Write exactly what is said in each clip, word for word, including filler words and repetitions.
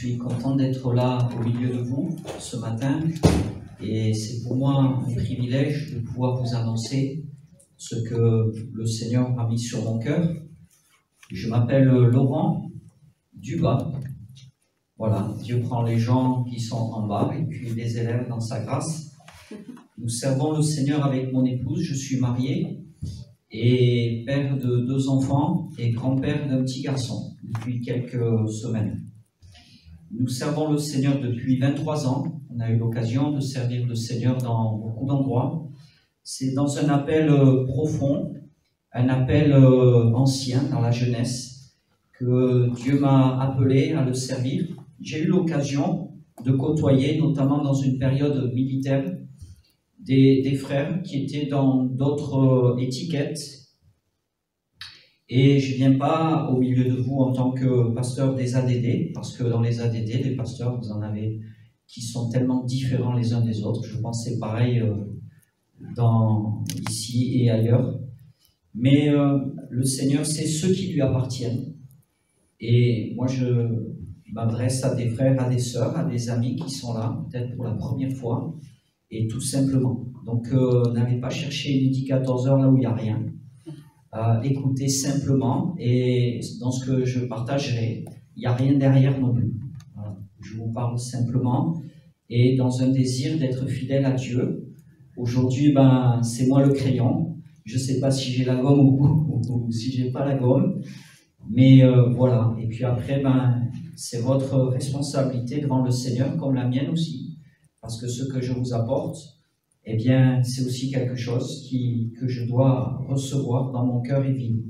suis content d'être là au milieu de vous ce matin et c'est pour moi un privilège de pouvoir vous annoncer ce que le Seigneur a mis sur mon cœur. Je m'appelle Laurent Dubas. Voilà, Dieu prend les gens qui sont en bas et puis les élève dans sa grâce. Nous servons le Seigneur avec mon épouse, je suis marié et père de deux enfants et grand-père d'un petit garçon depuis quelques semaines. Nous servons le Seigneur depuis vingt-trois ans. On a eu l'occasion de servir le Seigneur dans beaucoup d'endroits. C'est dans un appel profond, un appel ancien dans la jeunesse, que Dieu m'a appelé à le servir. J'ai eu l'occasion de côtoyer, notamment dans une période militaire, des, des frères qui étaient dans d'autres étiquettes. Et je ne viens pas au milieu de vous en tant que pasteur des A D D, parce que dans les A D D, les pasteurs, vous en avez qui sont tellement différents les uns des autres. Je pense que c'est pareil euh, dans, ici et ailleurs. Mais euh, le Seigneur, c'est ceux qui lui appartiennent. Et moi, je m'adresse à des frères, à des sœurs, à des amis qui sont là, peut-être pour la première fois, et tout simplement. Donc, euh, n'allez pas chercher midi quatorze heures là où il n'y a rien. Euh, écoutez simplement, et dans ce que je partagerai, il n'y a rien derrière non plus. Voilà. Je vous parle simplement, et dans un désir d'être fidèle à Dieu. Aujourd'hui, ben, c'est moi le crayon. Je ne sais pas si j'ai la gomme ou, ou, ou si je n'ai pas la gomme, mais euh, voilà. Et puis après, ben, c'est votre responsabilité devant le Seigneur, comme la mienne aussi, parce que ce que je vous apporte, eh bien, c'est aussi quelque chose qui, que je dois recevoir dans mon cœur et vivre.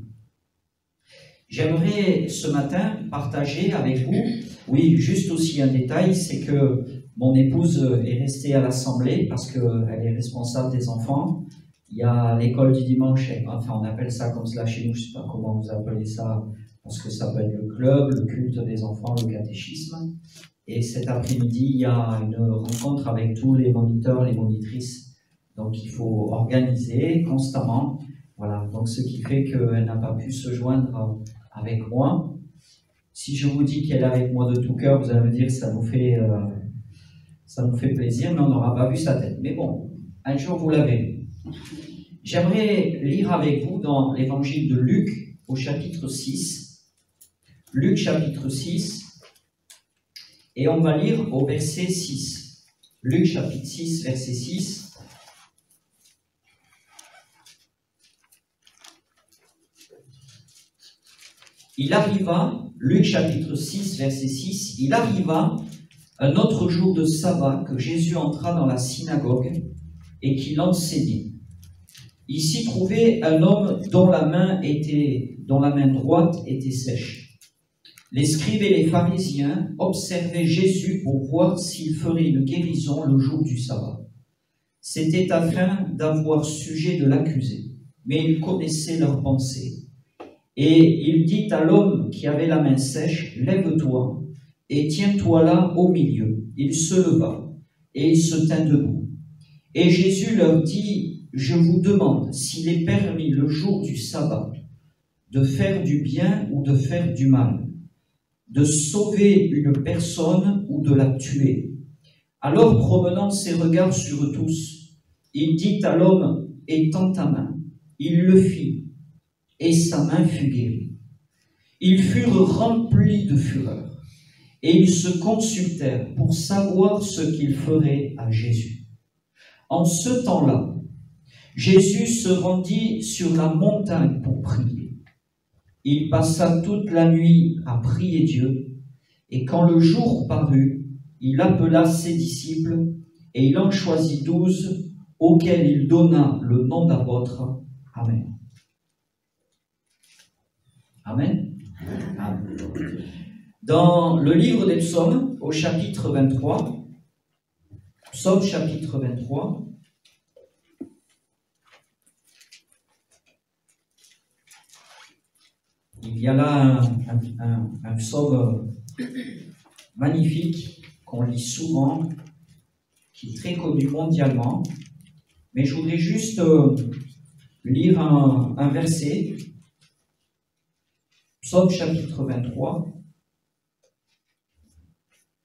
J'aimerais ce matin partager avec vous, oui, juste aussi un détail, c'est que mon épouse est restée à l'Assemblée parce qu'elle est responsable des enfants. Il y a l'école du dimanche, enfin on appelle ça comme cela chez nous, je ne sais pas comment vous appelez ça, parce que ça peut être le club, le culte des enfants, le catéchisme. Et cet après-midi, il y a une rencontre avec tous les moniteurs, les monitrices. Donc il faut organiser constamment. Voilà, donc ce qui fait qu'elle n'a pas pu se joindre avec moi. Si je vous dis qu'elle est avec moi de tout cœur, vous allez me dire que ça nous fait, euh, ça nous fait plaisir, mais on n'aura pas vu sa tête. Mais bon, un jour vous l'avez. J'aimerais lire avec vous dans l'évangile de Luc au chapitre six. Luc chapitre six. Et on va lire au verset six. Luc chapitre six, verset six. Il arriva, Luc chapitre six, verset six, il arriva un autre jour de sabbat que Jésus entra dans la synagogue et qu'il enseignait. Il s'y trouvait un homme dont la main était, dont la main droite était sèche. Les scribes et les pharisiens observaient Jésus pour voir s'il ferait une guérison le jour du sabbat. C'était afin d'avoir sujet de l'accuser, mais il connaissait leurs pensées. Et il dit à l'homme qui avait la main sèche, « Lève-toi et tiens-toi là au milieu. » Il se leva et il se tint debout. Et Jésus leur dit, « Je vous demande s'il est permis le jour du sabbat de faire du bien ou de faire du mal, de sauver une personne ou de la tuer. » Alors, promenant ses regards sur tous, il dit à l'homme, « Étends ta main. » Il le fit. Et sa main fut guérie. Ils furent remplis de fureur, et ils se consultèrent pour savoir ce qu'ils feraient à Jésus. En ce temps-là, Jésus se rendit sur la montagne pour prier. Il passa toute la nuit à prier Dieu, et quand le jour parut, il appela ses disciples, et il en choisit douze, auxquels il donna le nom d'apôtres. Amen. Amen. Amen. Dans le livre des psaumes, au chapitre vingt-trois, psaume chapitre vingt-trois, il y a là un, un, un, un psaume magnifique qu'on lit souvent, qui est très connu mondialement, mais je voudrais juste euh, lire un, un verset. Psaume chapitre vingt-trois.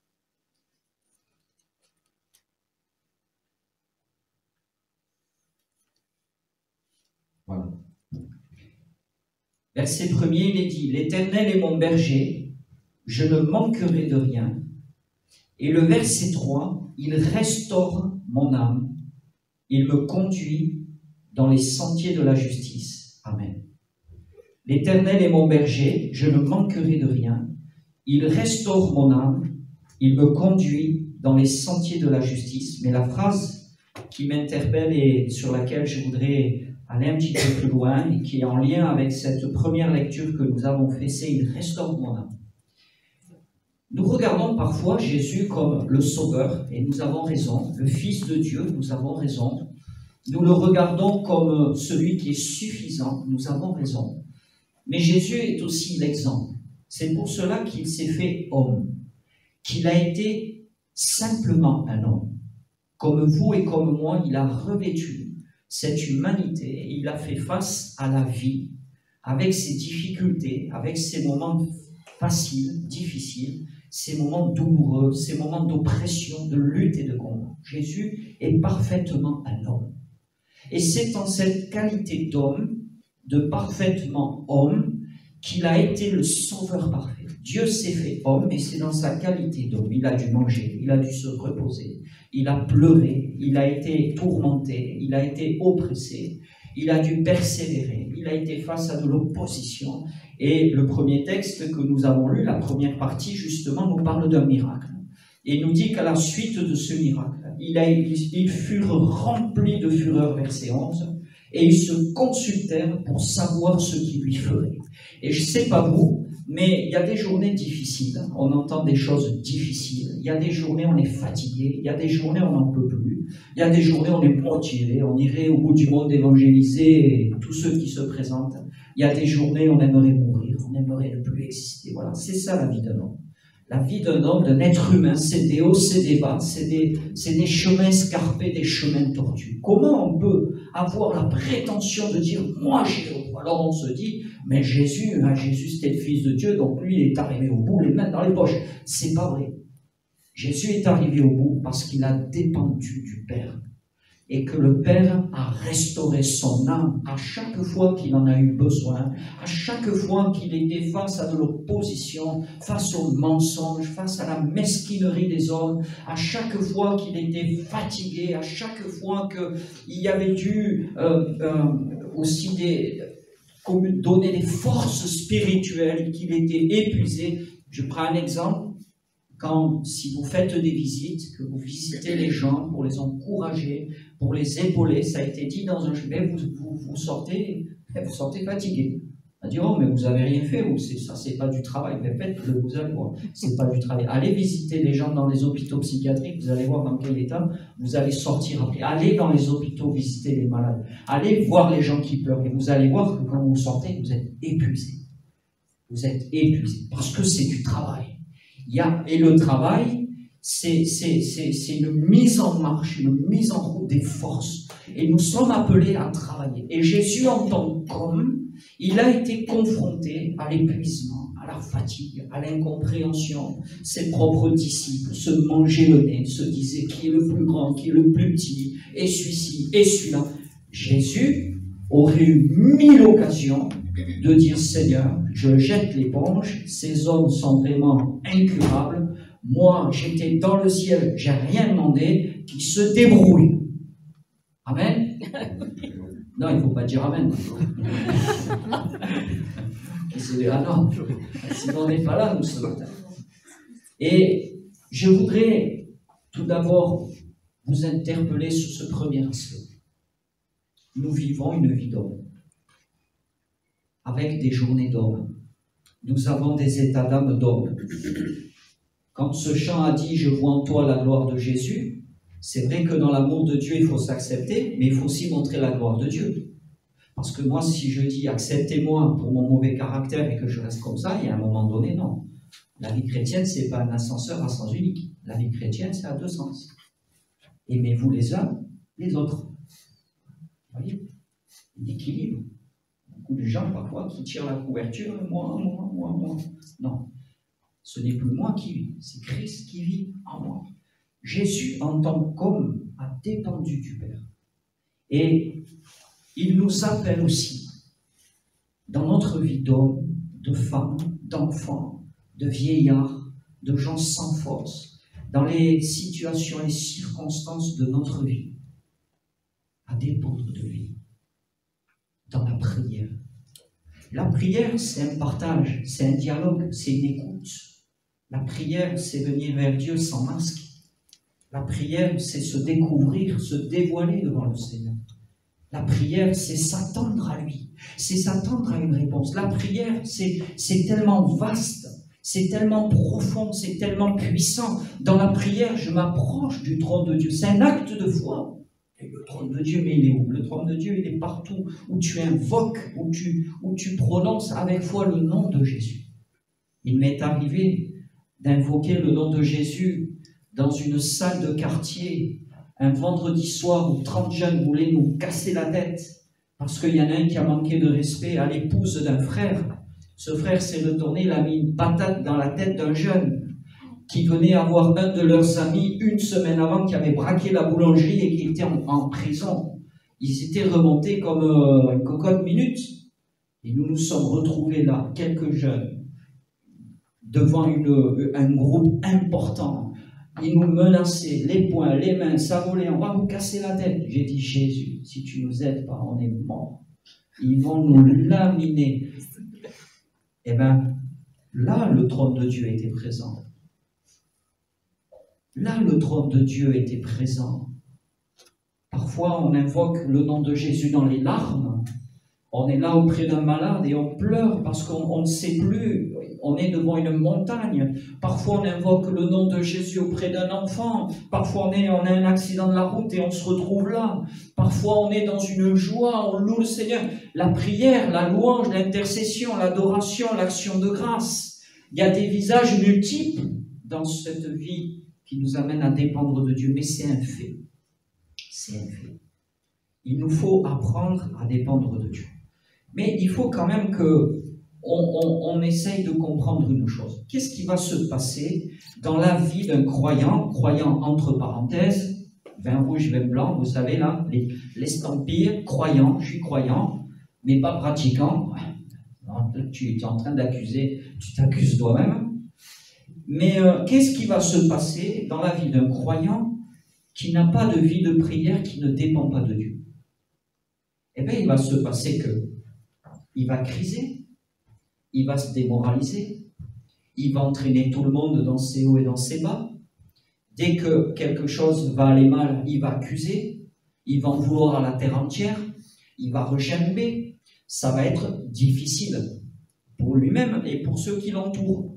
Verset premier, il est dit, « L'Éternel est mon berger, je ne manquerai de rien. » Et le verset trois, « Il restaure mon âme, il me conduit dans les sentiers de la justice. » Amen. « L'Éternel est mon berger, je ne manquerai de rien. Il restaure mon âme, il me conduit dans les sentiers de la justice. » Mais la phrase qui m'interpelle et sur laquelle je voudrais aller un petit peu plus loin et qui est en lien avec cette première lecture que nous avons faite, c'est « Il restaure mon âme ». Nous regardons parfois Jésus comme le Sauveur, et nous avons raison, le Fils de Dieu, nous avons raison. Nous le regardons comme celui qui est suffisant, nous avons raison. Mais Jésus est aussi l'exemple. C'est pour cela qu'il s'est fait homme, qu'il a été simplement un homme. Comme vous et comme moi, il a revêtu cette humanité et il a fait face à la vie avec ses difficultés, avec ses moments faciles, difficiles, ces moments douloureux, ces moments d'oppression, de lutte et de combat. Jésus est parfaitement un homme. Et c'est en cette qualité d'homme, de parfaitement homme, qu'il a été le sauveur parfait. Dieu s'est fait homme et c'est dans sa qualité d'homme. Il a dû manger, il a dû se reposer, il a pleuré, il a été tourmenté, il a été oppressé, il a dû persévérer, il a été face à de l'opposition. Et le premier texte que nous avons lu, la première partie, justement, nous parle d'un miracle. Et nous dit qu'à la suite de ce miracle, il a, ils furent remplis de fureur, verset onze, et ils se consultèrent pour savoir ce qui lui ferait. Et je ne sais pas vous, mais il y a des journées difficiles, on entend des choses difficiles, il y a des journées on est fatigué, il y a des journées on n'en peut plus, il y a des journées on est motivé, on irait au bout du monde évangéliser tous ceux qui se présentent, il y a des journées on aimerait mourir, on aimerait ne plus exister, voilà, c'est ça la vie d'un homme. La vie d'un homme, d'un être humain, c'est des hauts, c'est des bas, c'est des, c'est des chemins escarpés, des chemins tortus. Comment on peut avoir la prétention de dire « moi j'ai le droit » ? Alors on se dit « mais Jésus, hein, Jésus c'était le Fils de Dieu, donc lui il est arrivé au bout, les mains dans les poches ». C'est pas vrai. Jésus est arrivé au bout parce qu'il a dépendu du Père. Et que le Père a restauré son âme à chaque fois qu'il en a eu besoin, à chaque fois qu'il était face à de l'opposition, face au mensonge, face à la mesquinerie des hommes, à chaque fois qu'il était fatigué, à chaque fois qu'il avait dû euh, euh, aussi des, donner des forces spirituelles, qu'il était épuisé. Je prends un exemple. Quand, si vous faites des visites, que vous visitez les gens pour les encourager, pour les épauler, ça a été dit dans un chemin, vous, vous, vous sortez, vous sortez fatigué. On dit, oh, mais vous n'avez rien fait, ou ça, c'est pas du travail. Mais faites-le, vous allez voir, c'est pas du travail. Allez visiter les gens dans les hôpitaux psychiatriques, vous allez voir dans quel état vous allez sortir après. Allez dans les hôpitaux visiter les malades. Allez voir les gens qui pleurent, et vous allez voir que quand vous sortez, vous êtes épuisé. Vous êtes épuisé, parce que c'est du travail. Il y a, et le travail, c'est, c'est, c'est, c'est une mise en marche, une mise en route des forces. Et nous sommes appelés à travailler. Et Jésus, en tant qu'homme, il a été confronté à l'épuisement, à la fatigue, à l'incompréhension. Ses propres disciples se mangeaient le nez, se disaient qui est le plus grand, qui est le plus petit, et celui-ci, et celui-là. Jésus aurait eu mille occasions de dire « Seigneur, je jette l'éponge, ces hommes sont vraiment incurables, moi j'étais dans le ciel, j'ai rien demandé, qu'ils se débrouillent. » Amen. Non, il ne faut pas dire Amen. Ah non, sinon on n'est pas là, nous sommes. Et je voudrais tout d'abord vous interpeller sur ce premier aspect. Nous vivons une vie d'homme, avec des journées d'homme. Nous avons des états d'âme d'homme. Quand ce chant a dit « Je vois en toi la gloire de Jésus », c'est vrai que dans l'amour de Dieu, il faut s'accepter, mais il faut aussi montrer la gloire de Dieu. Parce que moi, si je dis « acceptez-moi pour mon mauvais caractère et que je reste comme ça », il y a un moment donné, non. La vie chrétienne, ce n'est pas un ascenseur à sens unique. La vie chrétienne, c'est à deux sens. Aimez-vous les uns, les autres. Vous voyez, l'équilibre. Beaucoup de gens, parfois, qui tirent la couverture, moi, moi, moi, moi. Non, ce n'est plus moi qui vis, c'est Christ qui vit en moi. Jésus, en tant qu'homme, a dépendu du Père. Et il nous appelle aussi dans notre vie d'hommes, de femmes, d'enfants, de vieillards, de gens sans force, dans les situations, les circonstances de notre vie, à dépendre de lui, dans la prière. La prière, c'est un partage, c'est un dialogue, c'est une écoute. La prière, c'est venir vers Dieu sans masque. La prière, c'est se découvrir, se dévoiler devant le Seigneur. La prière, c'est s'attendre à lui, c'est s'attendre à une réponse. La prière, c'est tellement vaste, c'est tellement profond, c'est tellement puissant. Dans la prière, je m'approche du trône de Dieu. C'est un acte de foi. Et le trône de Dieu, mais il est où? Le trône de Dieu, il est partout, où tu invoques, où tu, où tu prononces avec foi le nom de Jésus. Il m'est arrivé d'invoquer le nom de Jésus dans une salle de quartier, un vendredi soir où trente jeunes voulaient nous casser la tête parce qu'il y en a un qui a manqué de respect à l'épouse d'un frère. Ce frère s'est retourné, il a mis une patate dans la tête d'un jeune qui venait avoir un de leurs amis une semaine avant, qui avait braqué la boulangerie et qui était en, en prison. Ils s'étaient remontés comme euh, une cocotte minute. Et nous nous sommes retrouvés là, quelques jeunes, devant une, un groupe important. Ils nous menaçaient, les poings, les mains, ça volait, on va vous casser la tête. J'ai dit, Jésus, si tu nous aides pas, on est morts. Ils vont nous laminer. Eh bien, là, le trône de Dieu était présent. Là, le trône de Dieu était présent. Parfois, on invoque le nom de Jésus dans les larmes. On est là auprès d'un malade et on pleure parce qu'on ne sait plus. On est devant une montagne. Parfois, on invoque le nom de Jésus auprès d'un enfant. Parfois, on, est, on a un accident de la route et on se retrouve là. Parfois, on est dans une joie, on loue le Seigneur. La prière, la louange, l'intercession, l'adoration, l'action de grâce. Il y a des visages multiples dans cette vie qui nous amène à dépendre de Dieu. Mais c'est un fait. C'est un fait. Il nous faut apprendre à dépendre de Dieu. Mais il faut quand même que on, on, on essaye de comprendre une chose. Qu'est-ce qui va se passer dans la vie d'un croyant, croyant entre parenthèses, vin rouge, vin blanc, vous savez là, l'estampille, croyant, je suis croyant, mais pas pratiquant. Tu es en train d'accuser, tu t'accuses toi-même. Mais euh, qu'est-ce qui va se passer dans la vie d'un croyant qui n'a pas de vie de prière, qui ne dépend pas de Dieu? Eh bien, il va se passer que il va criser, il va se démoraliser, il va entraîner tout le monde dans ses hauts et dans ses bas. Dès que quelque chose va aller mal, il va accuser, il va en vouloir à la terre entière, il va rechimber. Ça va être difficile pour lui-même et pour ceux qui l'entourent.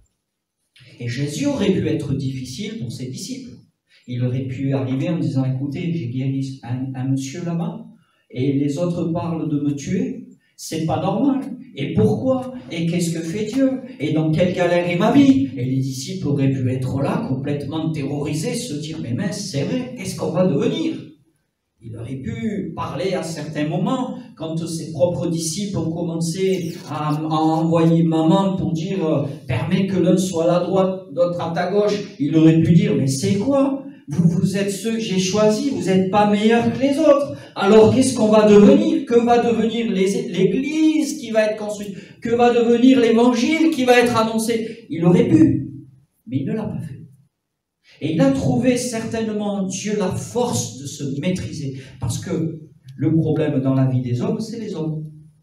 Et Jésus aurait pu être difficile pour ses disciples. Il aurait pu arriver en disant, écoutez, j'ai guéri un, un monsieur là-bas, et les autres parlent de me tuer. C'est pas normal. Et pourquoi? Et qu'est-ce que fait Dieu? Et dans quelle galère est ma vie? Et les disciples auraient pu être là, complètement terrorisés, se dire, mais mince, c'est vrai, qu'est-ce qu'on va devenir? Il aurait pu parler à certains moments, quand ses propres disciples ont commencé à, à envoyer maman pour dire, euh, permets que l'un soit à la droite, l'autre à ta gauche. Il aurait pu dire, mais c'est quoi? Vous, vous êtes ceux que j'ai choisis, vous n'êtes pas meilleurs que les autres. Alors qu'est-ce qu'on va devenir? Que va devenir l'Église qui va être construite? Que va devenir l'Évangile qui va être annoncé? Il aurait pu, mais il ne l'a pas fait. Et il a trouvé certainement en Dieu la force de se maîtriser. Parce que le problème dans la vie des hommes, c'est les hommes.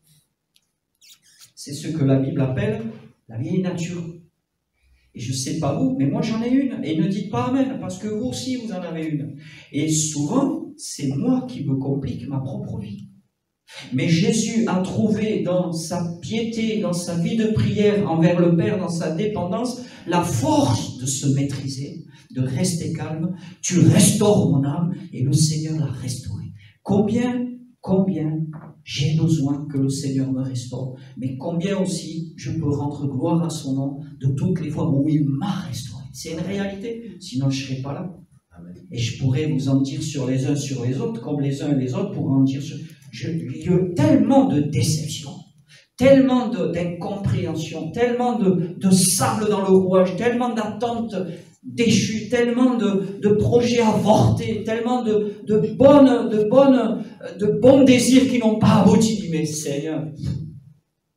C'est ce que la Bible appelle la vieille nature. Et je ne sais pas vous, mais moi j'en ai une. Et ne dites pas amen, parce que vous aussi vous en avez une. Et souvent, c'est moi qui me complique ma propre vie. Mais Jésus a trouvé dans sa piété, dans sa vie de prière envers le Père, dans sa dépendance, la force de se maîtriser, de rester calme. Tu restaures mon âme, et le Seigneur l'a restaurée. Combien, combien j'ai besoin que le Seigneur me restaure, mais combien aussi je peux rendre gloire à son nom de toutes les fois où il m'a restauré. C'est une réalité, sinon je ne serais pas là. Et je pourrais vous en dire sur les uns sur les autres, comme les uns et les autres pourraient en dire sur... Je, il y a tellement de déception, tellement d'incompréhension, tellement de, de sable dans le rouage, tellement d'attentes déchues, tellement de, de projets avortés, tellement de, de, bonnes, de, bonnes, de bons désirs qui n'ont pas abouti. Mais Seigneur,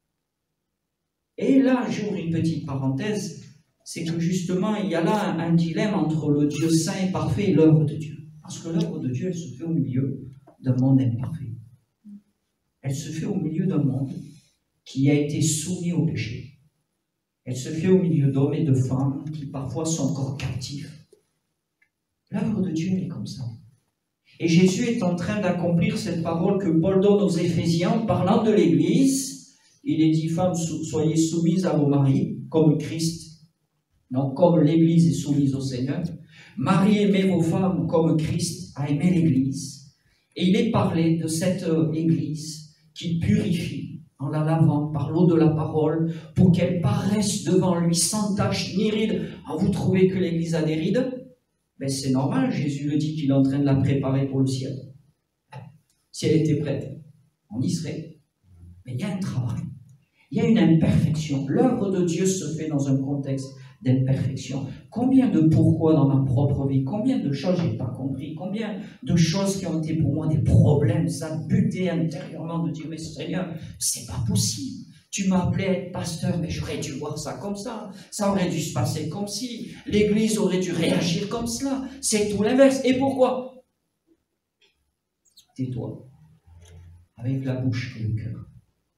Et là, j'ouvre une petite parenthèse, c'est que justement, il y a là un, un dilemme entre le Dieu saint et parfait et l'œuvre de Dieu. Parce que l'œuvre de Dieu, elle se fait au milieu d'un monde imparfait. Elle se fait au milieu d'un monde qui a été soumis au péché. Elle se fait au milieu d'hommes et de femmes qui parfois sont encore captifs. L'œuvre de Dieu est comme ça. Et Jésus est en train d'accomplir cette parole que Paul donne aux Éphésiens en parlant de l'Église. Il est dit, femmes, soyez soumises à vos maris, comme Christ, non, comme l'Église est soumise au Seigneur. Marie, aimez vos femmes comme Christ a aimé l'Église. Et il est parlé de cette Église qui purifie en la lavant par l'eau de la parole pour qu'elle paraisse devant lui sans tache ni ride. Ah, vous trouvez que l'Église a des rides? Ben c'est normal, Jésus le dit qu'il est en train de la préparer pour le ciel. Si elle était prête, on y serait. Mais il y a un travail, il y a une imperfection. L'œuvre de Dieu se fait dans un contexte d'imperfection. Combien de pourquoi dans ma propre vie, combien de choses je n'ai pas compris, combien de choses qui ont été pour moi des problèmes, ça butait intérieurement de dire, mais Seigneur, c'est pas possible. Tu m'as appelé à être pasteur, mais j'aurais dû voir ça comme ça. Ça aurait dû se passer comme si. L'Église aurait dû réagir comme cela. C'est tout l'inverse. Et pourquoi? Tais-toi. Avec la bouche et le cœur.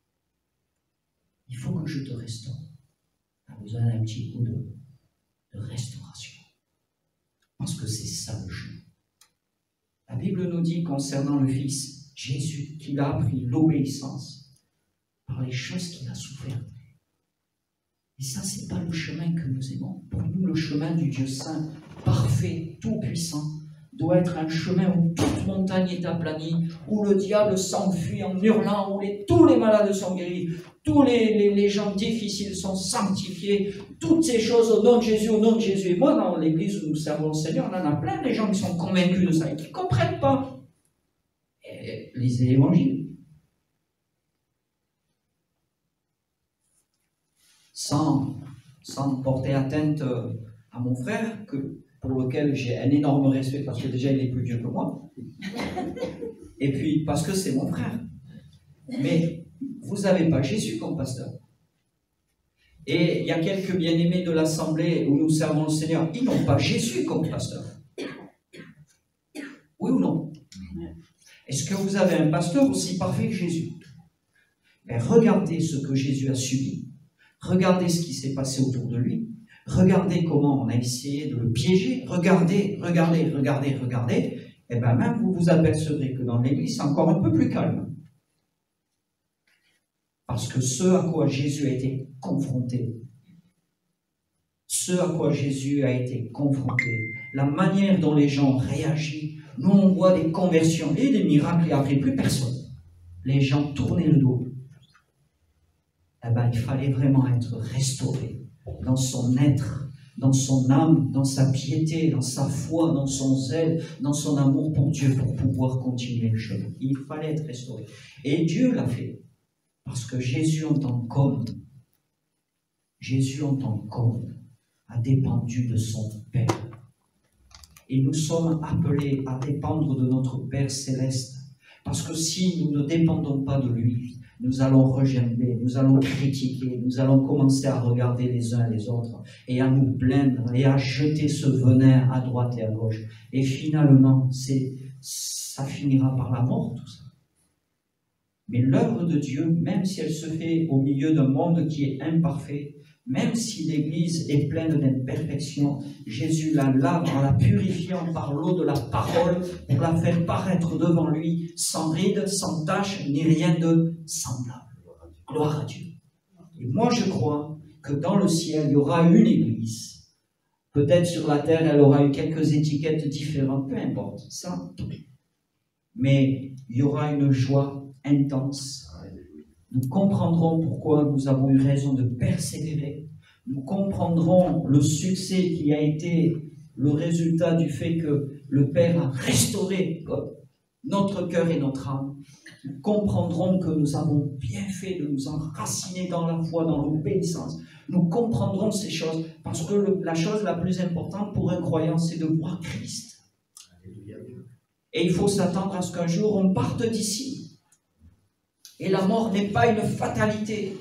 Il faut que je te restaure. Tu as besoin d'un petit coup de, de restauration. Parce que c'est ça le chemin. La Bible nous dit concernant le Fils, Jésus, qu'il a appris l'obéissance par les choses qu'il a souffert. Et ça, ce n'est pas le chemin que nous aimons. Pour nous, le chemin du Dieu saint, parfait, tout-puissant, doit être un chemin où toute montagne est aplanie, où le diable s'enfuit en hurlant, où les, tous les malades sont guéris, tous les, les, les gens difficiles sont sanctifiés, toutes ces choses au nom de Jésus, au nom de Jésus. Et moi, dans l'église où nous servons le Seigneur, on en a plein des gens qui sont convaincus de ça et qui ne comprennent pas. Et lisez l'Évangile. Sans, sans porter atteinte à mon frère, que, pour lequel j'ai un énorme respect, parce que déjà il est plus vieux que moi, et puis parce que c'est mon frère. Mais vous n'avez pas Jésus comme pasteur. Et il y a quelques bien-aimés de l'Assemblée où nous servons le Seigneur, ils n'ont pas Jésus comme pasteur. Oui ou non? Est-ce que vous avez un pasteur aussi parfait que Jésus? Mais regardez ce que Jésus a subi. Regardez ce qui s'est passé autour de lui. Regardez comment on a essayé de le piéger. Regardez, regardez, regardez, regardez. Et bien même vous vous apercevrez que dans l'Église, c'est encore un peu plus calme. Parce que ce à quoi Jésus a été confronté, ce à quoi Jésus a été confronté, la manière dont les gens réagissent, nous on voit des conversions et des miracles, il n'y avait plus personne. Les gens tournaient le dos. Eh ben, il fallait vraiment être restauré dans son être, dans son âme, dans sa piété, dans sa foi, dans son zèle, dans son amour pour Dieu, pour pouvoir continuer le chemin. Il fallait être restauré. Et Dieu l'a fait. Parce que Jésus en tant qu'homme, Jésus en tant qu'homme, a dépendu de son Père. Et nous sommes appelés à dépendre de notre Père céleste. Parce que si nous ne dépendons pas de lui, nous allons regerber, nous allons critiquer, nous allons commencer à regarder les uns les autres et à nous plaindre et à jeter ce venin à droite et à gauche. Et finalement, c'est, ça finira par la mort, tout ça. Mais l'œuvre de Dieu, même si elle se fait au milieu d'un monde qui est imparfait, même si l'Église est pleine d'imperfections, Jésus la lave en la purifiant par l'eau de la parole pour la faire paraître devant lui sans ride, sans tache, ni rien de semblable. Gloire à Dieu. Et moi je crois que dans le ciel, il y aura une Église. Peut-être sur la terre, elle aura eu quelques étiquettes différentes, peu importe, ça. Mais il y aura une joie intense. Nous comprendrons pourquoi nous avons eu raison de persévérer. Nous comprendrons le succès qui a été le résultat du fait que le Père a restauré notre cœur et notre âme. Nous comprendrons que nous avons bien fait de nous enraciner dans la foi, dans l'obéissance. Nous comprendrons ces choses parce que le, la chose la plus importante pour un croyant, c'est de voir Christ. Et il faut s'attendre à ce qu'un jour on parte d'ici. Et la mort n'est pas une fatalité.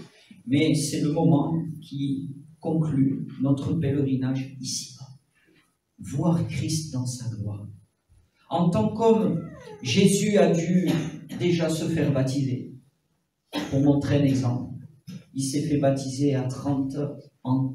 mais c'est le moment qui conclut notre pèlerinage ici-bas. Voir Christ dans sa gloire. En tant qu'homme, Jésus a dû déjà se faire baptiser. Pour montrer un exemple, il s'est fait baptiser à trente ans.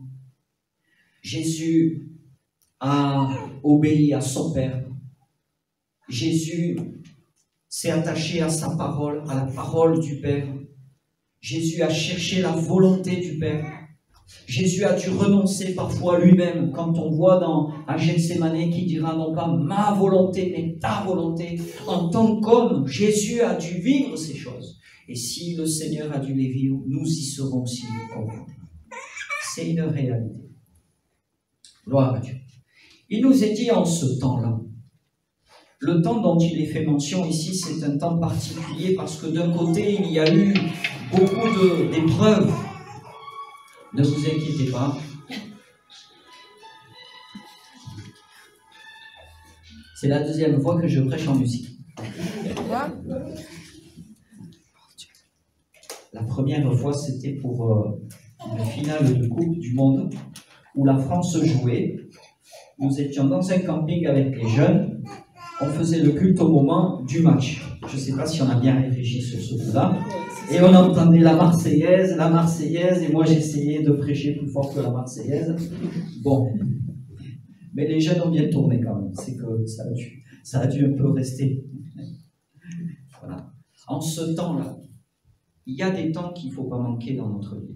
Jésus a obéi à son Père. Jésus s'est attaché à sa parole, à la parole du Père. Jésus a cherché la volonté du Père. Jésus a dû renoncer parfois lui-même, quand on voit dans un Gethsémane qui dira non pas ma volonté, mais ta volonté. En tant qu'homme, Jésus a dû vivre ces choses. Et si le Seigneur a dû les vivre, nous y serons aussi confrontés. C'est une réalité. Gloire à Dieu. Il nous est dit en ce temps-là, le temps dont il est fait mention ici, c'est un temps particulier parce que d'un côté, il y a eu beaucoup d'épreuves. Ne vous inquiétez pas. C'est la deuxième fois que je prêche en musique. La première fois, c'était pour euh, une finale de Coupe du Monde où la France jouait. Nous étions dans un camping avec les jeunes. On faisait le culte au moment du match. Je ne sais pas si on a bien réfléchi sur ce coup-là. Et on entendait la Marseillaise, la Marseillaise, et moi j'essayais de prêcher plus fort que la Marseillaise. Bon. Mais les jeunes ont bien tourné quand même. C'est que ça a dû, ça a dû un peu rester. Voilà. En ce temps-là, il y a des temps qu'il ne faut pas manquer dans notre vie.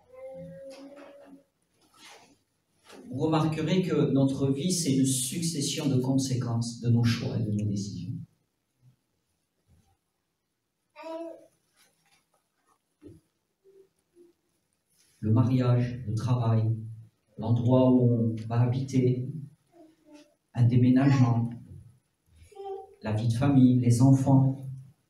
Vous remarquerez que notre vie, c'est une succession de conséquences de nos choix et de nos décisions. Le mariage, le travail, l'endroit où on va habiter, un déménagement, la vie de famille, les enfants,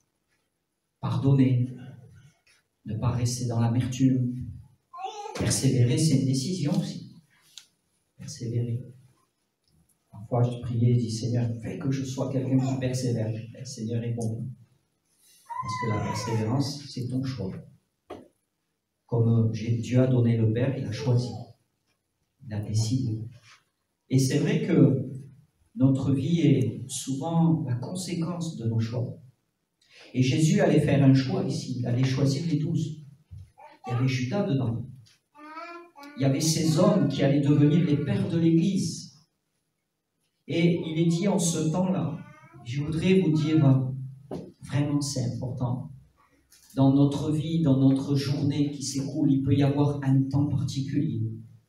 pardonner, ne pas rester dans l'amertume, persévérer, c'est une décision aussi. Persévérer. Parfois, je priais et je dis, Seigneur, fais que je sois quelqu'un qui persévère. Le Seigneur répond. Parce que la persévérance, c'est ton choix. Comme Dieu a donné le Père, il a choisi. Il a décidé. Et c'est vrai que notre vie est souvent la conséquence de nos choix. Et Jésus allait faire un choix ici. Il allait choisir les douze. Il y avait Judas dedans. Il y avait ces hommes qui allaient devenir les pères de l'Église. Et il est dit en ce temps-là, je voudrais vous dire, vraiment c'est important, dans notre vie, dans notre journée qui s'écoule, il peut y avoir un temps particulier.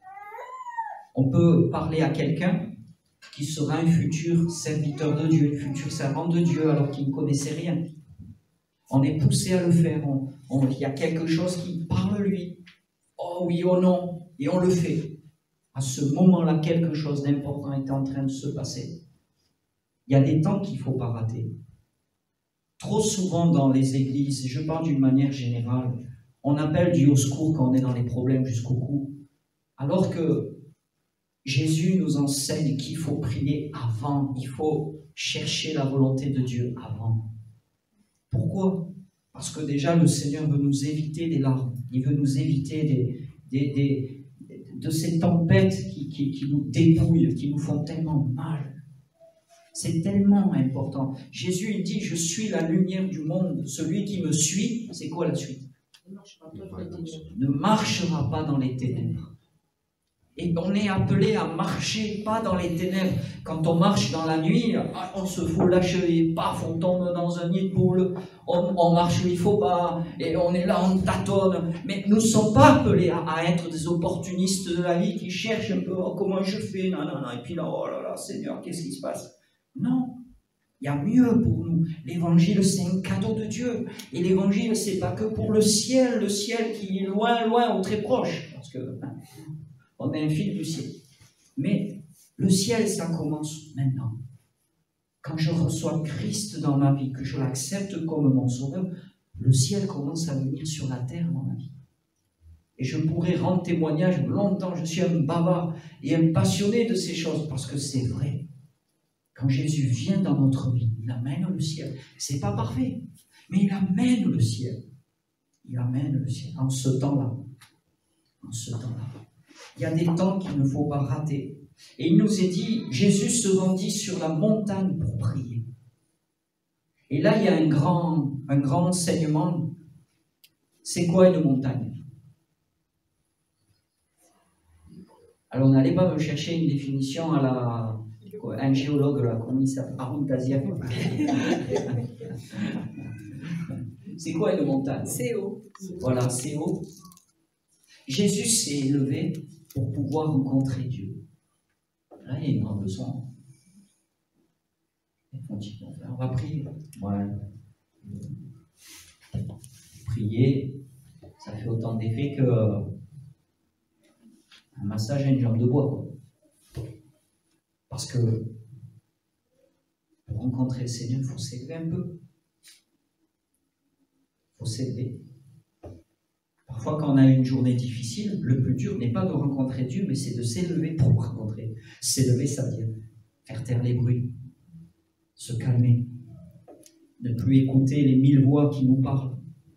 On peut parler à quelqu'un qui sera un futur serviteur de Dieu, une future servante de Dieu, alors qu'il ne connaissait rien. On est poussé à le faire, on, on, il y a quelque chose qui parle lui. Oh oui, oh non. Et on le fait. À ce moment-là, quelque chose d'important est en train de se passer. Il y a des temps qu'il ne faut pas rater. Trop souvent dans les églises, et je parle d'une manière générale, on appelle Dieu au secours quand on est dans les problèmes jusqu'au cou. Alors que Jésus nous enseigne qu'il faut prier avant, il faut chercher la volonté de Dieu avant. Pourquoi? Parce que déjà le Seigneur veut nous éviter des larmes, il veut nous éviter des, des, des de ces tempêtes qui, qui, qui nous dépouillent, qui nous font tellement mal. C'est tellement important. Jésus, il dit, je suis la lumière du monde. Celui qui me suit, c'est quoi la suite? Ne marchera pas dans les ténèbres. Et on est appelé à marcher, pas dans les ténèbres. Quand on marche dans la nuit, on se fout lâcher, paf, on tombe dans un nid de boule, on, on marche où il ne faut pas, et on est là, on tâtonne. Mais nous ne sommes pas appelés à, à être des opportunistes de la vie qui cherchent un peu oh, comment je fais, non, non, non, et puis là, oh là là, Seigneur, qu'est-ce qui se passe? Non, il y a mieux pour nous. L'évangile, c'est un cadeau de Dieu. Et l'évangile, ce n'est pas que pour le ciel, le ciel qui est loin, loin ou très proche. Parce que hein, on est un fil du ciel. Mais le ciel, ça commence maintenant. Quand je reçois Christ dans ma vie, que je l'accepte comme mon sauveur, le ciel commence à venir sur la terre dans ma vie. Et je pourrais rendre témoignage longtemps. Je suis un bavard et un passionné de ces choses parce que c'est vrai. Quand Jésus vient dans notre vie, il amène le ciel. C'est pas parfait, mais il amène le ciel. il amène le ciel en ce temps-là. En ce temps-là. Il y a des temps qu'il ne faut pas rater. Et il nous est dit, Jésus se rendit sur la montagne pour prier. Et là, il y a un grand, un grand enseignement. C'est quoi une montagne? Alors, n'allez pas me chercher une définition à la... un géologue, là, comment il s'appelle? Arun Kazia. C'est quoi une montagne? C'est haut. Voilà, c'est haut. Jésus s'est élevé pour pouvoir rencontrer Dieu. Là, il y a un grand besoin. On va prier. Ouais. Prier, ça fait autant d'effet que un massage à une jambe de bois, quoi. Parce que pour rencontrer le Seigneur, il faut s'élever un peu. Il faut s'élever. Parfois, quand on a une journée difficile, le plus dur n'est pas de rencontrer Dieu, mais c'est de s'élever pour rencontrer. S'élever, ça veut dire faire taire les bruits, se calmer, ne plus écouter les mille voix qui nous parlent,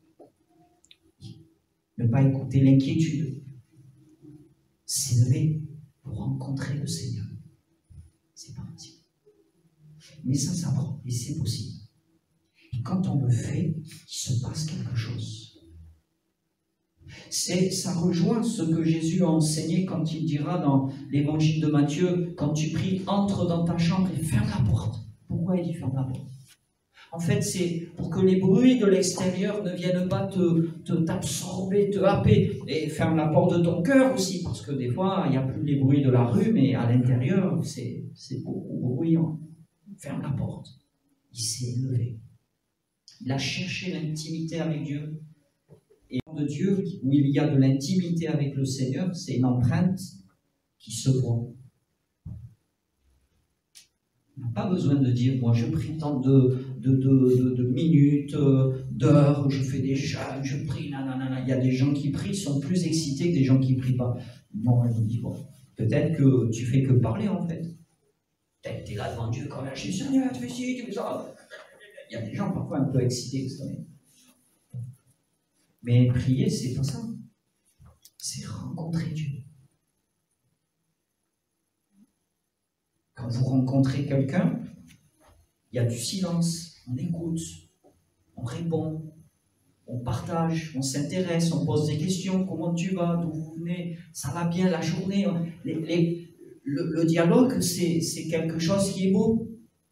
ne pas écouter l'inquiétude, s'élever pour rencontrer le Seigneur. C'est pas facile. Mais ça s'apprend, et c'est possible. Et quand on le fait, il se passe quelque chose. C'est, ça rejoint ce que Jésus a enseigné quand il dira dans l'évangile de Matthieu, quand tu pries, entre dans ta chambre et ferme la porte. Pourquoi il dit ferme la porte? En fait, c'est pour que les bruits de l'extérieur ne viennent pas te, te, t'absorber, te happer. Et ferme la porte de ton cœur aussi, parce que des fois, il n'y a plus les bruits de la rue, mais à l'intérieur, c'est, c'est beaucoup bruyant. Ferme la porte. Il s'est élevé. Il a cherché l'intimité avec Dieu. Et de Dieu, où il y a de l'intimité avec le Seigneur, c'est une empreinte qui se voit. On n'a pas besoin de dire, moi je prie tant de, de, de, de, de minutes, d'heures, je fais des jeûnes, je prie, nanana. Il y a des gens qui prient, sont plus excités que des gens qui ne prient pas. Bon, je me dis, bon, peut-être que tu fais que parler en fait. Peut-être que tu es là devant Dieu quand même, je suis Seigneur, tu fais ci, tu fais ça. Il y a des gens parfois un peu excités, vous savez. Mais prier, c'est pas ça. C'est rencontrer Dieu. Quand vous rencontrez quelqu'un, il y a du silence, on écoute, on répond, on partage, on s'intéresse, on pose des questions, comment tu vas, d'où vous venez, ça va bien la journée. Les, les, le, le dialogue, c'est, c'est quelque chose qui est beau.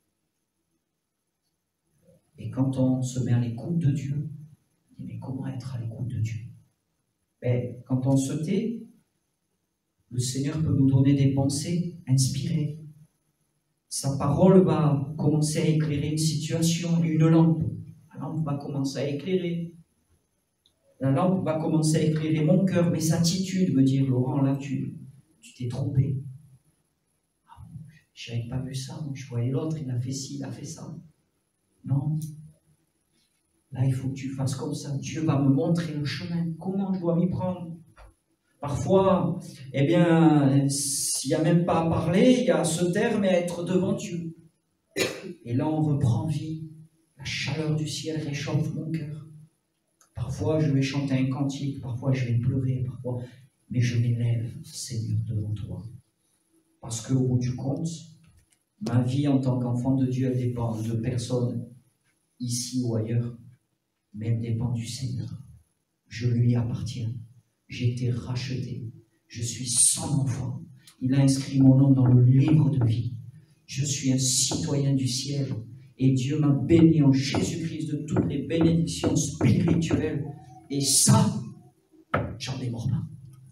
Et quand on se met à l'écoute de Dieu, mais comment être à l'écoute de Dieu? Ben, quand on se tait, le Seigneur peut nous donner des pensées inspirées. Sa parole va commencer à éclairer une situation, une lampe. La lampe va commencer à éclairer. La lampe va commencer à éclairer mon cœur, mes attitudes, me dire, Laurent, là, tu, tu t'es trompé. Ah, je n'avais pas vu ça, je voyais l'autre, il a fait ci, il a fait ça. Non. Là, il faut que tu fasses comme ça. Dieu va me montrer le chemin. Comment je dois m'y prendre? Parfois, eh bien, s'il n'y a même pas à parler, il y a à se taire, mais à être devant Dieu. Et là, on reprend vie. La chaleur du ciel réchauffe mon cœur. Parfois, je vais chanter un cantique. Parfois, je vais pleurer. Parfois, mais je m'élève, Seigneur, devant toi. Parce qu'au bout du compte, ma vie en tant qu'enfant de Dieu, elle dépend de personne, ici ou ailleurs. Mais elle dépend du Seigneur. Je lui appartiens. J'ai été racheté. Je suis son enfant. Il a inscrit mon nom dans le livre de vie. Je suis un citoyen du ciel. Et Dieu m'a béni en Jésus-Christ de toutes les bénédictions spirituelles. Et ça, j'en démords pas.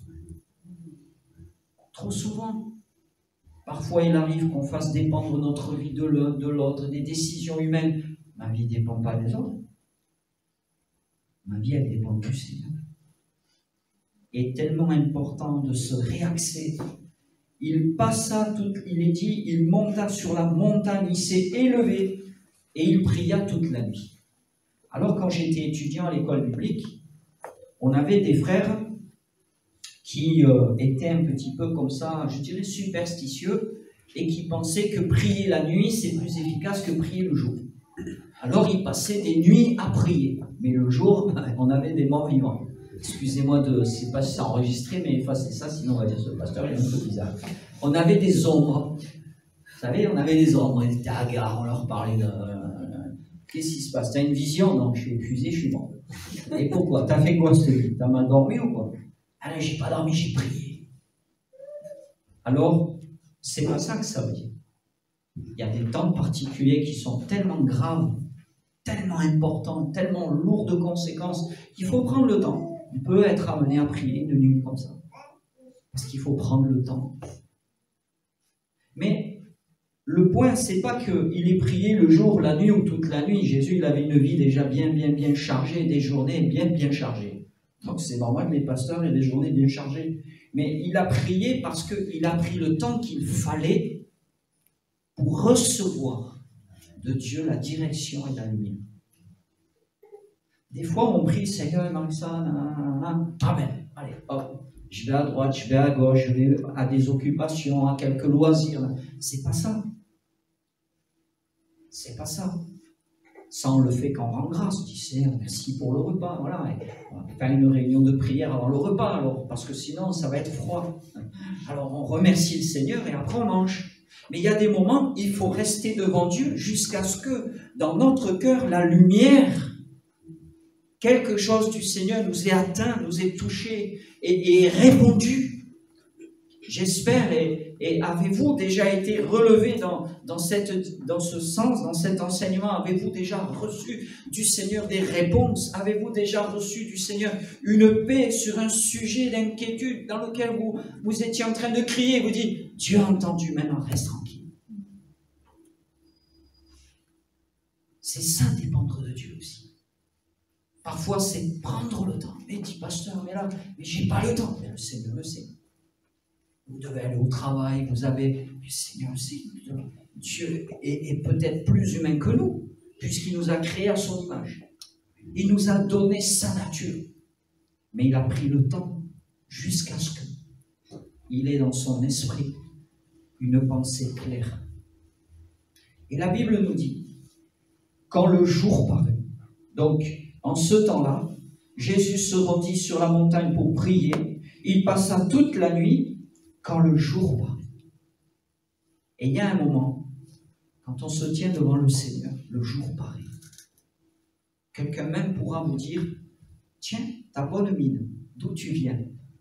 Trop souvent, parfois il arrive qu'on fasse dépendre notre vie de l'un, de l'autre, des décisions humaines. Ma vie ne dépend pas des autres. Ma vie, elle dépend du Seigneur. Il est tellement important de se réaxer. Il passa tout, il est dit, il monta sur la montagne, il s'est élevé et il pria toute la nuit. Alors, quand j'étais étudiant à l'école biblique, on avait des frères qui euh, étaient un petit peu comme ça, je dirais superstitieux, et qui pensaient que prier la nuit, c'est plus efficace que prier le jour. Alors, ils passaient des nuits à prier. mais le jour, on avait des morts vivants. Excusez-moi de, je ne sais pas si c'est enregistré, mais effacez ça, sinon on va dire ce pasteur est un peu bizarre. On avait des ombres. Vous savez, on avait des ombres, on était hagards, on leur parlait de... Qu'est-ce qui se passe? T'as une vision? Non, je suis épuisé, je suis mort. Et pourquoi? T'as fait quoi cette nuit? T'as mal dormi ou quoi? Ah non, j'ai pas dormi, j'ai prié. Alors, c'est pas ça que ça veut dire. Il y a des temps particuliers qui sont tellement graves, tellement importants, tellement lourds de conséquences, qu'il faut prendre le temps. On peut être amené à prier une nuit comme ça. Parce qu'il faut prendre le temps. Mais le point, c'est pas qu'il ait prié le jour, la nuit ou toute la nuit. Jésus, il avait une vie déjà bien, bien, bien chargée, des journées bien, bien chargées. Donc c'est normal que les pasteurs aient des journées bien chargées. Mais il a prié parce qu'il a pris le temps qu'il fallait pour recevoir de Dieu la direction et la lumière. Des fois, on prie, Seigneur, Marissa, amen, allez, hop. Je vais à droite, je vais à gauche, je vais à des occupations, à quelques loisirs. C'est pas ça. C'est pas ça. Ça, on le fait quand on rend grâce. On dit, Seigneur, merci pour le repas. Voilà. Et on va faire une réunion de prière avant le repas, alors, parce que sinon, ça va être froid. Alors, on remercie le Seigneur et après, on mange. Mais il y a des moments, il faut rester devant Dieu jusqu'à ce que, dans notre cœur, la lumière, quelque chose du Seigneur nous ait atteint, nous ait touché et, et répondu. J'espère, et, et avez-vous déjà été relevé dans, dans, cette, dans ce sens, dans cet enseignement? Avez-vous déjà reçu du Seigneur des réponses? Avez-vous déjà reçu du Seigneur une paix sur un sujet d'inquiétude dans lequel vous, vous étiez en train de crier? Vous dites, Dieu a entendu, maintenant reste tranquille. C'est ça dépendre de Dieu aussi. Parfois, c'est prendre le temps. Mais dis, pasteur, mais là, mais j'ai pas le temps. Mais le Seigneur le sait. Vous devez aller au travail, vous avez... Le Seigneur sait. Dieu est, est peut-être plus humain que nous, puisqu'il nous a créés à son image. Il nous a donné sa nature. Mais il a pris le temps jusqu'à ce qu'il ait dans son esprit une pensée claire. Et la Bible nous dit, quand le jour paraît, donc en ce temps-là, Jésus se rendit sur la montagne pour prier. Il passa toute la nuit quand le jour paraît. Et il y a un moment, quand on se tient devant le Seigneur, le jour paraît. Quelqu'un même pourra vous dire, tiens, ta bonne mine, d'où tu viens?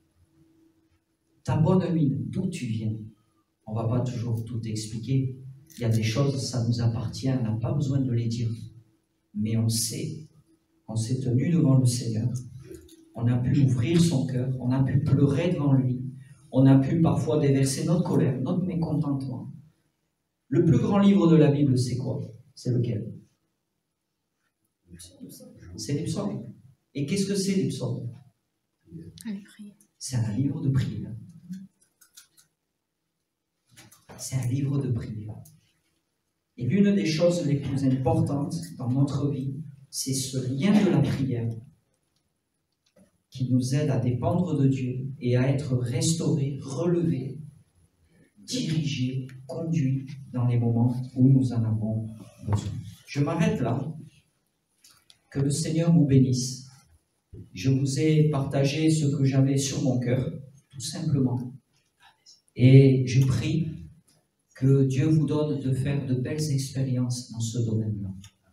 Ta bonne mine, d'où tu viens? On ne va pas toujours tout expliquer. Il y a des choses, ça nous appartient, on n'a pas besoin de les dire. Mais on sait, on s'est tenu devant le Seigneur, on a pu ouvrir son cœur, on a pu pleurer devant lui, on a pu parfois déverser notre colère, notre mécontentement. Le plus grand livre de la Bible, c'est quoi? C'est lequel? C'est les psaumes. Et qu'est-ce que c'est les psaumes? C'est un livre de prière. C'est un livre de prière. Et l'une des choses les plus importantes dans notre vie, c'est ce lien de la prière qui nous aide à dépendre de Dieu et à être restaurés, relevés, dirigés, conduits dans les moments où nous en avons besoin. Je m'arrête là. Que le Seigneur vous bénisse. Je vous ai partagé ce que j'avais sur mon cœur, tout simplement. Et je prie que Dieu vous donne de faire de belles expériences dans ce domaine-là.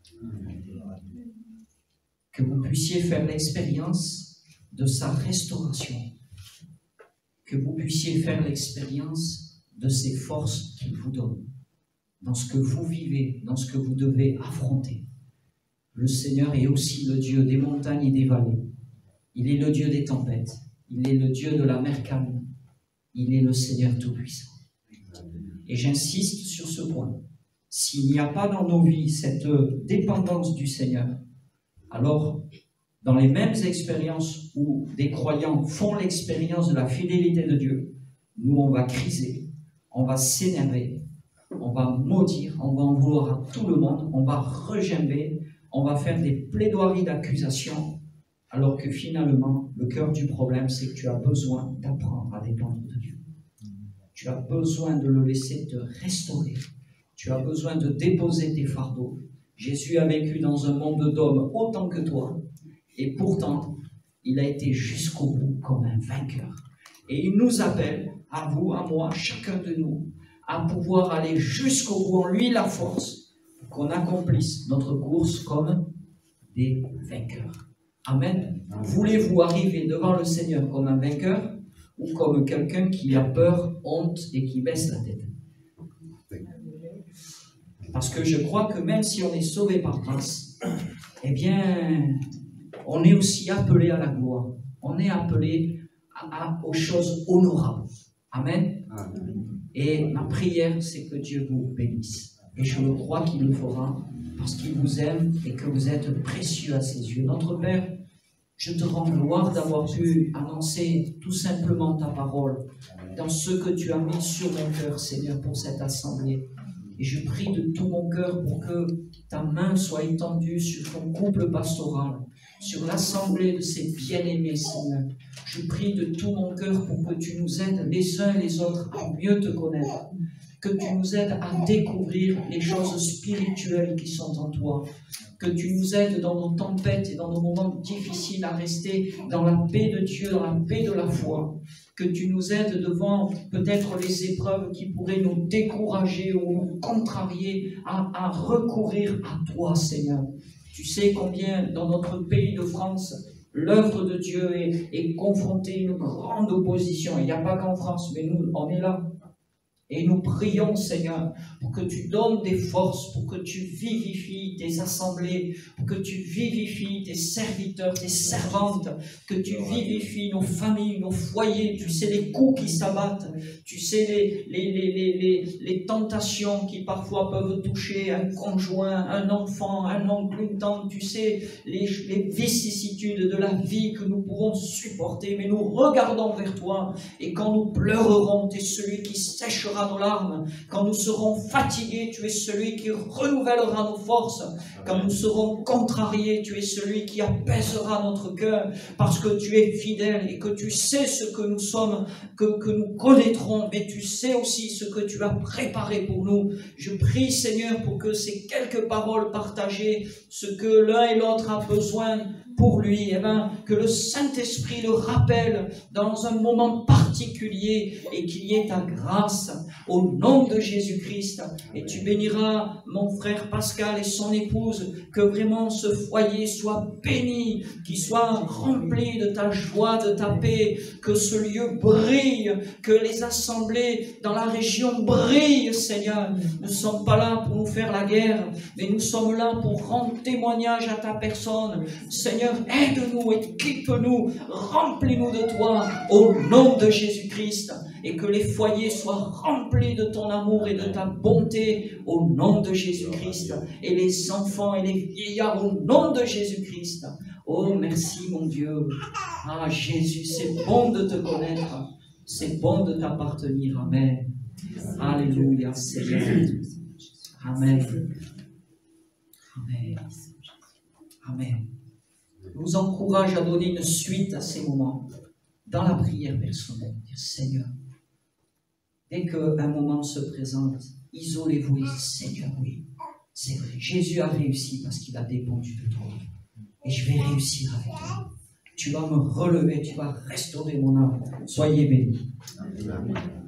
Que vous puissiez faire l'expérience de sa restauration. Que vous puissiez faire l'expérience de ses forces qu'il vous donne. Dans ce que vous vivez, dans ce que vous devez affronter. Le Seigneur est aussi le Dieu des montagnes et des vallées. Il est le Dieu des tempêtes. Il est le Dieu de la mer calme. Il est le Seigneur Tout-Puissant. Et j'insiste sur ce point. S'il n'y a pas dans nos vies cette dépendance du Seigneur, alors, dans les mêmes expériences où des croyants font l'expérience de la fidélité de Dieu, nous, on va criser, on va s'énerver, on va maudire, on va en vouloir à tout le monde, on va regimber, on va faire des plaidoiries d'accusation, alors que finalement, le cœur du problème, c'est que tu as besoin d'apprendre à dépendre de Dieu. Tu as besoin de le laisser te restaurer. Tu as besoin de déposer tes fardeaux. Jésus a vécu dans un monde d'hommes autant que toi. Et pourtant, il a été jusqu'au bout comme un vainqueur. Et il nous appelle, à vous, à moi, chacun de nous, à pouvoir aller jusqu'au bout, en lui la force, pour qu'on accomplisse notre course comme des vainqueurs. Amen. Voulez-vous arriver devant le Seigneur comme un vainqueur ou comme quelqu'un qui a peur, honte et qui baisse la tête? Parce que je crois que même si on est sauvé par grâce, eh bien, on est aussi appelé à la gloire. On est appelé à, à, aux choses honorables. Amen. Amen. Et ma prière, c'est que Dieu vous bénisse. Et je le crois qu'il le fera parce qu'il vous aime et que vous êtes précieux à ses yeux. Notre Père, je te rends gloire d'avoir pu annoncer tout simplement ta parole dans ce que tu as mis sur mon cœur, Seigneur, pour cette assemblée. Et je prie de tout mon cœur pour que ta main soit étendue sur ton couple pastoral, sur l'assemblée de ces bien-aimés, Seigneur. Je prie de tout mon cœur pour que tu nous aides les uns et les autres à mieux te connaître, que tu nous aides à découvrir les choses spirituelles qui sont en toi, que tu nous aides dans nos tempêtes et dans nos moments difficiles à rester dans la paix de Dieu, dans la paix de la foi, que tu nous aides devant peut-être les épreuves qui pourraient nous décourager ou nous contrarier à, à recourir à toi, Seigneur. Tu sais combien dans notre pays de France, l'œuvre de Dieu est, est confrontée à une grande opposition. Il n'y a pas qu'en France, mais nous, on est là. Et nous prions, Seigneur, pour que tu donnes des forces, pour que tu vivifies tes assemblées, pour que tu vivifies tes serviteurs, tes servantes, que tu vivifies nos familles, nos foyers. Tu sais les coups qui s'abattent, tu sais les, les, les, les, les, les tentations qui parfois peuvent toucher un conjoint, un enfant, un oncle, une tante. Tu sais les, les vicissitudes de la vie que nous pourrons supporter, mais nous regardons vers toi. Et quand nous pleurerons, tu es celui qui séchera nos larmes. Quand nous serons fatigués, tu es celui qui renouvellera nos forces. Quand nous serons contrariés, tu es celui qui apaisera notre cœur, parce que tu es fidèle et que tu sais ce que nous sommes, que, que nous connaîtrons, mais tu sais aussi ce que tu as préparé pour nous. Je prie, Seigneur, pour que ces quelques paroles partagées, ce que l'un et l'autre a besoin pour lui, eh ben, que le Saint-Esprit le rappelle dans un moment particulier et qu'il y ait ta grâce au nom de Jésus-Christ. Et tu béniras mon frère Pascal et son épouse, que vraiment ce foyer soit béni, qu'il soit rempli de ta joie, de ta paix, que ce lieu brille, que les assemblées dans la région brillent, Seigneur. Nous ne sommes pas là pour nous faire la guerre, mais nous sommes là pour rendre témoignage à ta personne. Seigneur, aide-nous, équipe-nous, remplis-nous de toi, au nom de Jésus-Christ, et que les foyers soient remplis de ton amour et de ta bonté, au nom de Jésus-Christ, et les enfants et les vieillards, au nom de Jésus-Christ. Oh, merci mon Dieu. Ah, Jésus, c'est bon de te connaître, c'est bon de t'appartenir. Amen. Alléluia, Seigneur. Amen. Amen. Amen. Je vous encourage à donner une suite à ces moments dans la prière personnelle. Dire, Seigneur, dès qu'un moment se présente, isolez-vous et dites, Seigneur, oui, c'est vrai, Jésus a réussi parce qu'il a dépendu de toi. Et je vais réussir avec toi. Tu vas me relever, tu vas restaurer mon âme. Soyez bénis. Amen.